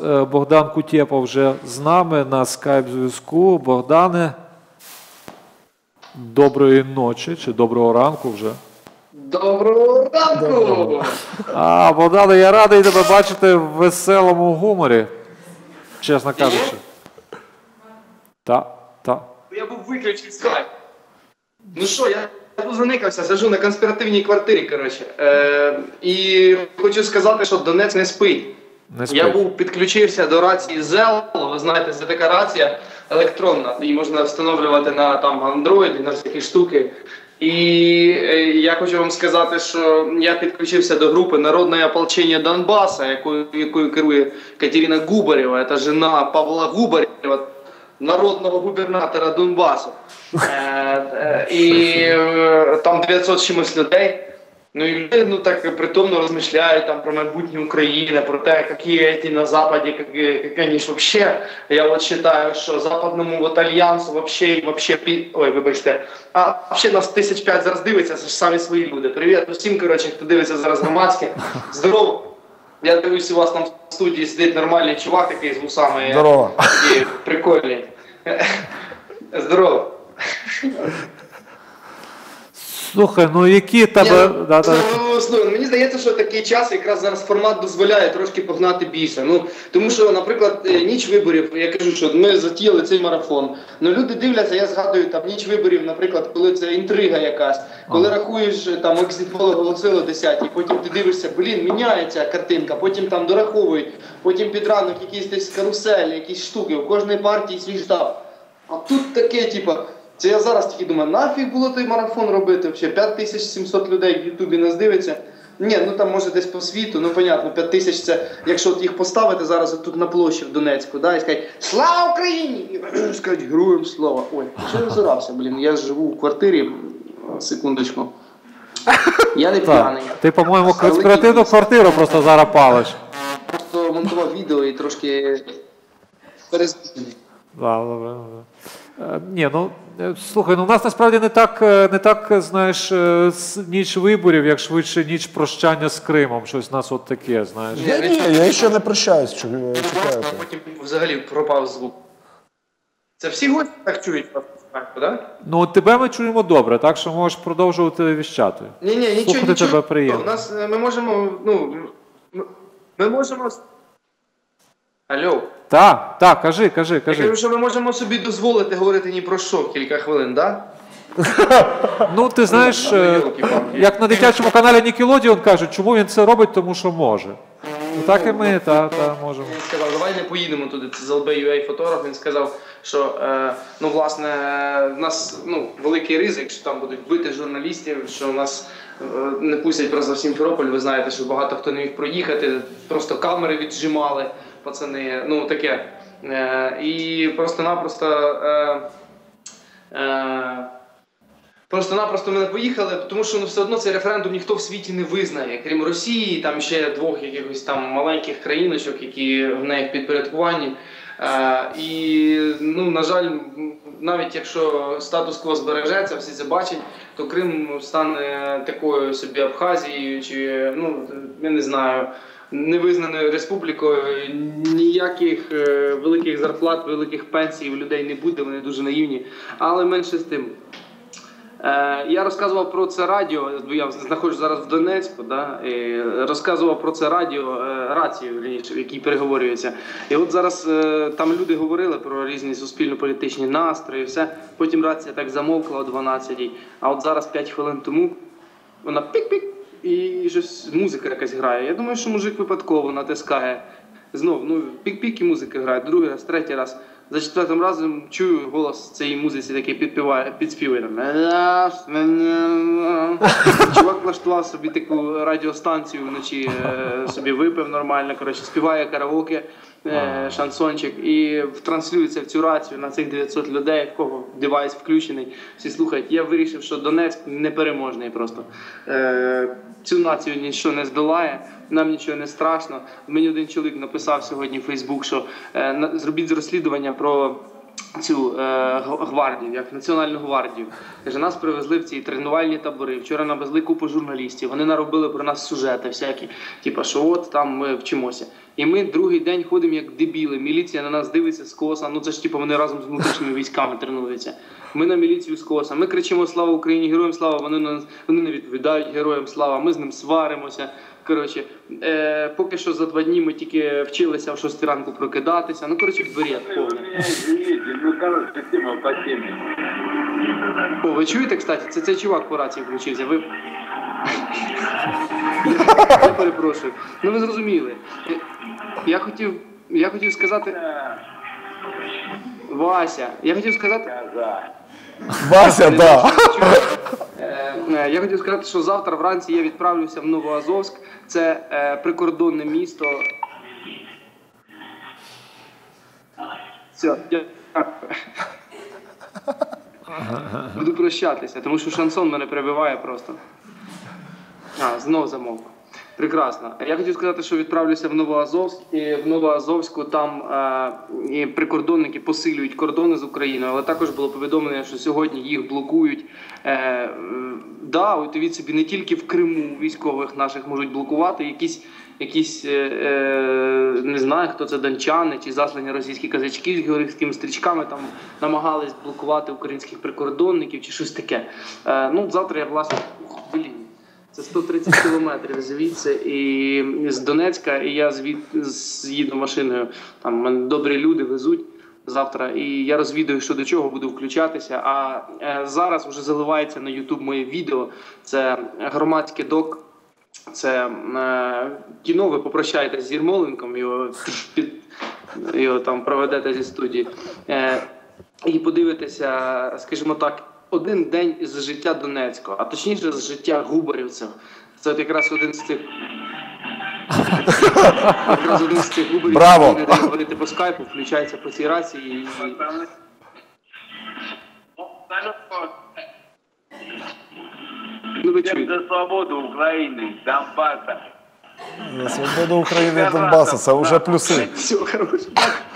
Богдан Кутєпов вже з нами на скайп-зв'язку. Богдане, доброї ночі чи доброго ранку вже. Доброго ранку! Богдане, я радий тебе бачити в веселому гуморі, чесно кажучи. Так. Я був виключений скайп. Ну що, я тут заникався, сиджу на конспіративній квартирі, коротше. І хочу сказати, що Донець не спить. Я підключився до рації ЗЕЛ, ви знаєте, це така рація електронна, її можна встановлювати на там Android, на всякі штуки. І я хочу вам сказати, що я підключився до групи «Народне ополчення Донбаса», якою керує Катерина Губарєва, це жена Павла Губарєва, народного губернатора Донбасу. І там 900 чимось людей. Ну і люди так притомно розмишляють там про майбутнє України, про те, які эти на Западі, як вони ж вообще. Я от вважаю, що Западному от Альянсу вообще, ой, вибачте, вообще нас 1005 зараз дивиться, це ж самі свої люди. Привіт усім, коротше, хто дивиться зараз громадське. Здорово. Я дивлюсь, у вас там в студії сидить нормальний чувак такий з вусами. Здорово. Такий прикольний. Здорово. Слухай, ну які тебе... Мені здається, що такий час, якраз зараз формат дозволяє трошки погнати більше. Ну, тому що, наприклад, ніч виборів, я кажу, що ми затіяли цей марафон. Ну, люди дивляться, я згадую, там, ніч виборів, наприклад, коли це інтрига якась, коли рахуєш, там, екзит-поли голосили 10, і потім ти дивишся, міняється картинка, потім там дораховують, потім під ранок якісь десь каруселі, якісь штуки, у кожної партії свій штаб. А тут таке, типа, це я зараз тільки думаю, нафіг було той марафон робити, взагалі, 5700 людей в Ютубі нас дивиться. Ні, ну там може десь по світу, ну понятно, 5000 це, якщо от їх поставити зараз тут на площі в Донецьку, да, і сказати «Слава Україні!» і скажуть «Героям слава!» Ой, що я розорався, я живу в квартирі, секундочку. Я не п'яний. Ти, по-моєму, конспіративну квартиру просто зараз палиш. Просто монтував відео і трошки перезбудений. Добре. Ні, ну, слухай, ну у нас насправді не так, знаєш, ніч виборів, як швидше ніч прощання з Кримом, щось у нас от таке, знаєш. Я ще не прощаюсь, чекаю. Потім взагалі пропав звук. Це всі гості так чують, так? Ну, тебе ми чуємо добре, так що можеш продовжувати віщати. Ні, нічого. Слухати тебе приємно. У нас, ми можемо... Алло. Так, кажи. Я кажу, що ми можемо собі дозволити говорити ні про що кілька хвилин, так? Ну, ти знаєш, як на дитячому каналі Nickelodeon кажуть, чому він це робить, тому що може. Ну, так і ми, можемо. Він сказав, давай не поїдемо туди, це з LB.UA фотограф, він сказав, що, власне, в нас, великий ризик, що там будуть бити журналістів, що нас не пустять просто в Сімферополь, ви знаєте, що багато хто не міг проїхати, просто камери віджимали. Пацани, таке. І просто-напросто ми не поїхали, тому що все одно цей референдум ніхто в світі не визнає, крім Росії, там ще двох якихось там маленьких країночок, які в неї в підпорядкуванні. І, на жаль, навіть якщо статус-кво збережеться, всі це бачать, то Крим стане такою собі Абхазією, чи, я не знаю, невизнаною республікою, ніяких великих зарплат, великих пенсій у людей не буде, вони дуже наївні, але менше з тим. Я розказував про це радіо, я знаходжусь зараз в Донецьку, і розказував про це рацію, в якій переговорюється. І от зараз там люди говорили про різні суспільно-політичні настрої, все. Потім рація так замовкла о 12-й, а от зараз 5 хвилин тому вона пік-пік, і щось музика якась грає. Я думаю, що мужик випадково натискає. Знов, пік-пік і музика грає, другий раз, третій раз. За четвертим разом чую голос цієї музиці, який підспівує. Чувак влаштував собі таку радіостанцію вночі, собі випив нормально, співає караоке, шансончик і транслюється в цю рацію на цих 900 людей, в кого девайс включений, всі слухають. Я вирішив, що Донецьк непереможний просто. Цю націю нічого не здолає, нам нічого не страшно. Мені один чоловік написав сьогодні в Фейсбук, що зробіть розслідування про цю гвардію, як Національну гвардію. Каже, нас привезли в ці тренувальні табори, вчора навезли купу журналістів, вони наробили про нас сюжети всякі, типу, що от там ми вчимося. І ми другий день ходимо як дебіли, міліція на нас дивиться скоса, ну це ж типу вони разом з внутрішніми військами тренуються. Ми на міліцію скоса, ми кричимо «Слава Україні! Героям слава!», вони не відповідають «Героям слава!», ми з ним сваримося. Коротше, поки що за 2 дні ми тільки вчилися в 6 ранку прокидатися. Ну, коротше, бред повний. О, ви чуєте, кстати? Це цей чувак по рації включився. Ви... Я перепрошую. Ну, ви зрозуміли. Я хотів сказати... Вася, я хотів сказати... Вася, да. Я хотів сказати, що завтра вранці я відправлюся в Новоазовськ. Це прикордонне місто. Все, дякую. Буду прощатися, тому що шансон мене перебиває просто. Знов замовк. Прекрасно. Я хотів сказати, що відправлюся в Новоазовськ, і в Новоазовську там і прикордонники посилюють кордони з Україною, але також було повідомлено, що сьогодні їх блокують. Да, уявіть собі, не тільки в Криму військових наших можуть блокувати, якісь не знаю, хто це, дончани чи заслані російські козачки з георгіївськими стрічками там намагались блокувати українських прикордонників чи щось таке. Ну, завтра я, власне, це 130 кілометрів звідси і з Донецька, і я з'їду машиною. Там мене добрі люди везуть завтра, і я розвідую, що до чого буду включатися. А зараз вже заливається на YouTube моє відео. Це громадський док. Це кіно, ви попрощаєтесь з Єрмоленком, його там проведете зі студії. І подивитеся, скажімо так, один день із життя Донецького, а точніше з життя губарівців. Це от якраз один з цих губарів, Браво! який не дає говорити по скайпу, включається по цій рації. Ну, ви чуєте. За свободу України, Донбаса. За свободу України і Донбасу, це вже плюси. Все, хорошо.